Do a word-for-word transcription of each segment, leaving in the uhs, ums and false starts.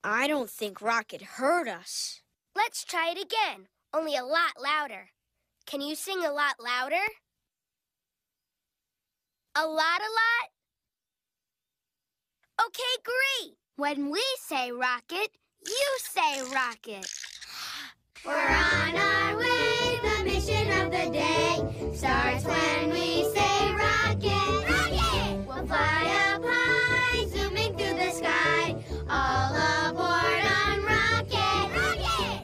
I don't think Rocket heard us. Let's try it again, only a lot louder. Can you sing a lot louder? A lot, a lot? Okay, great. When we say rocket, you say rocket. We're on our way, the mission of the day starts when we say rocket. Rocket! We'll fly up high, zooming through the sky, all aboard on Rocket. Rocket!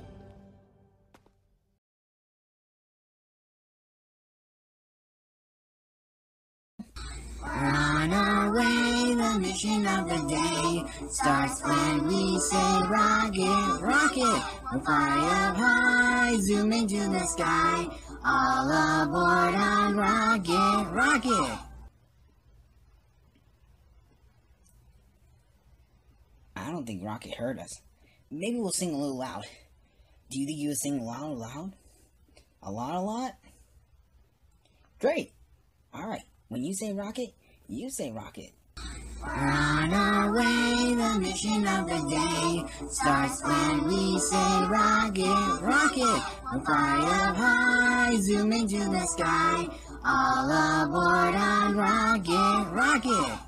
We're on our way, the mission of the day starts when we say rocket, rocket. We'll fly up high, zooming to the sky, all aboard on Rocket, rocket. I don't think Rocket heard us. Maybe we'll sing a little loud. Do you think you would sing loud, loud? A lot, a lot? Great. Alright, when you say rocket, you say rocket. We're on our way, the mission of the day starts when we say rocket, rocket. We'll fly up high, zooming to the sky, all aboard on Rocket, rocket.